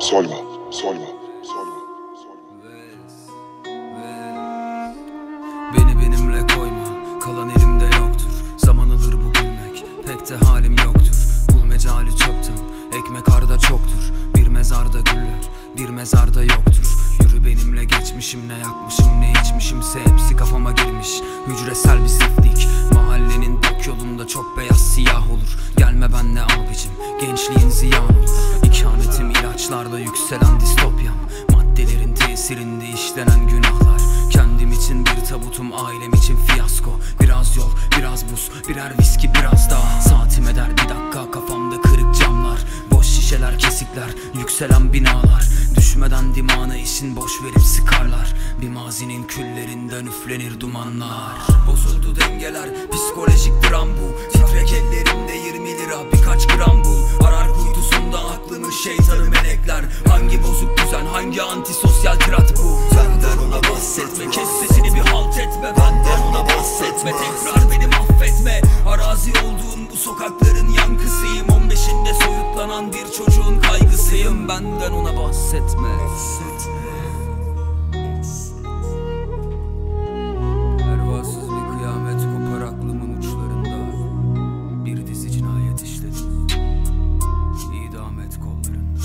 Solma, solma, solma. Beni benimle koyma, kalan elimde yoktur. Zaman alır bu gülmek, pek de halim yoktur. Bul mecali çoktan, ekmek arda çoktur. Bir mezarda güller, bir mezarda yoktur. Yürü benimle, geçmişim ne yakmışım ne içmişimse hepsi kafama girmiş. Hücresel bir siflik, mahallenin bok yolunda çok beyaz siyah olur. Gelme benle abicim, gençliğin ziyan olur. İkametim ilaçlarda yükselen distopyam. Maddelerin tesirinde işlenen günahlar. Kendim için bir tabutum, ailem için fiyasko. Biraz yol, biraz buz, birer viski, biraz daha. Saatim eder bir dakika, kafamda kırık camlar. Boş şişeler, kesikler, yükselen binalar. Düşmeden dimağına işin boş verip sıkarlar. Bir mazinin küllerinden üflenir dumanlar. Bozuldu dengeler, psikolojik dram bu. Titrek ellerimde 20 lira, birkaç gram bul. Arar kuytusunda aklını şeytanı melekler. Hangi bozuk düzen, hangi antisosyal tirat bu? Benden ona bahsetme, kes sesini bir halt etme. Benden ona bahsetme, tekrar beni mahvetme. Arazi olduğun bu sokakların yankısıyım. 15'inde soyutlanan bir çocuğun kaygısıyım. Benden ona bahsetme. Pervasız bir kıyamet kopar aklımın uçlarında. Bir dizi cinayet işledim, idam et kollarında.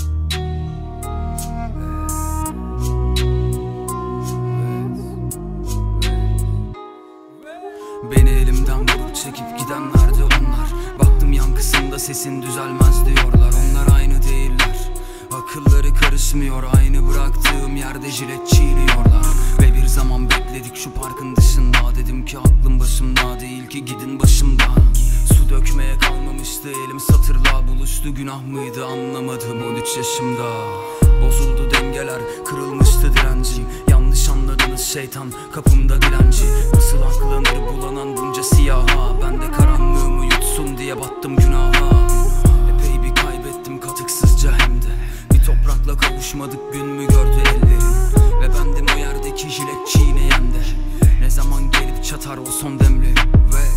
Beni elimden vurup çekip gidenlerdi onlar. Baktım yankısında sesin düzelmez diyorlar. Onlar aynı değiller, akılları karışmıyor. Aynı bıraktığım yerde jilet çiğniyorlar. Ve bir zaman bekledik şu parkın dışında. Dedim ki aklım başımda değil ki, gidin başımdan. Su dökmeye kalmamıştı elim, satırla buluştu. Günah mıydı anlamadım 13 yaşımda. Bozuldu dengeler, kırılmıştı direncim. Yanlış anladınız şeytan, kapımda dilenci. Nasıl aklanır bulanan bunca siyaha? Ben de karanlığımı yutsun diye battım günaha. Epey bir kaybettim katıksızca hem de. Bir toprakla kavuşmadık gün mü gördü ellerim. Ve bendim o yerdeki jilet çiğneyen de. Ne zaman gelip çatar o son demlerim.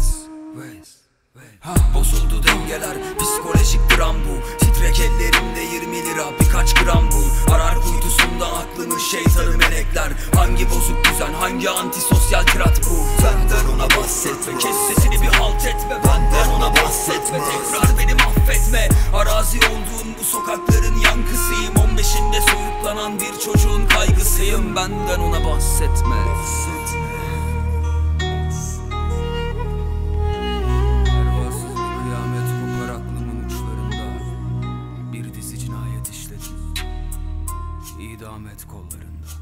Bozuldu dengeler, psikolojik dram bu. Titrek ellerimde 20 lira, birkaç gram bul. Arar kuytusunda aklını şeytanı melekler. Hangi bozuk düzen, hangi antisosyal tirat bu? Benden ona bahsetme, kes sesini bir halt etme. Benden ona bahsetme, tekrar beni mahvetme. Arazi olduğun bu sokakların yankısıyım. 15'inde soyutlanan bir çocuğun kaygısıyım. Benden ona bahsetme. İdam et kollarında.